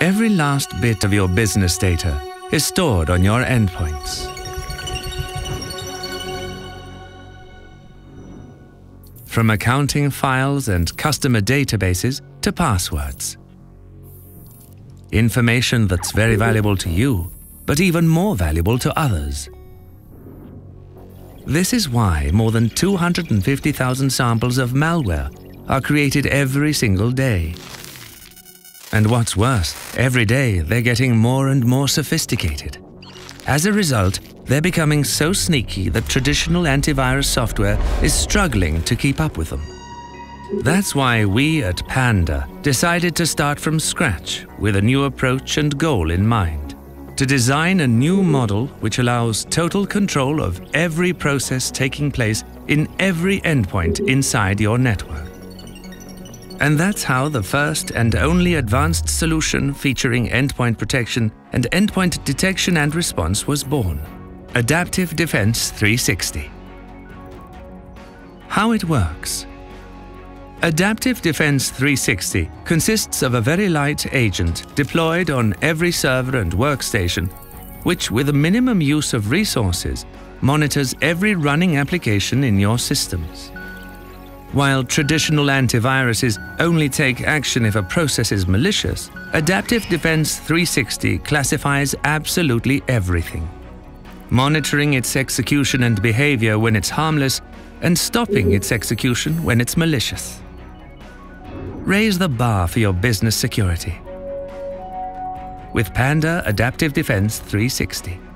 Every last bit of your business data is stored on your endpoints. From accounting files and customer databases to passwords. Information that's very valuable to you, but even more valuable to others. This is why more than 250,000 samples of malware are created every single day. And what's worse, every day they're getting more and more sophisticated. As a result, they're becoming so sneaky that traditional antivirus software is struggling to keep up with them. That's why we at Panda decided to start from scratch with a new approach and goal in mind. To design a new model which allows total control of every process taking place in every endpoint inside your network. And that's how the first and only advanced solution featuring endpoint protection and endpoint detection and response was born. Adaptive Defense 360. How it works. Adaptive Defense 360 consists of a very light agent deployed on every server and workstation, which, with a minimum use of resources, monitors every running application in your systems. While traditional antiviruses only take action if a process is malicious, Adaptive Defense 360 classifies absolutely everything, monitoring its execution and behavior when it's harmless and stopping its execution when it's malicious. Raise the bar for your business security with Panda Adaptive Defense 360.